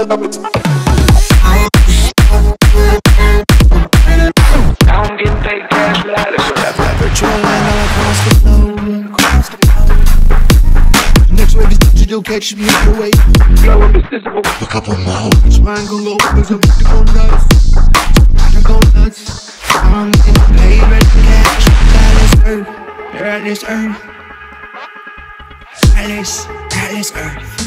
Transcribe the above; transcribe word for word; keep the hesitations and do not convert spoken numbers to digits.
I'm getting paid cash ladder. Virtual land all across the globe. Next wave is digital, catch me up the way. Flow invisible. A couple more. Mine gon' go up, cause I'm to go nuts. I go nuts. I'm getting paid, ready to cash. That is earth, here at this earth. At this, at this earth.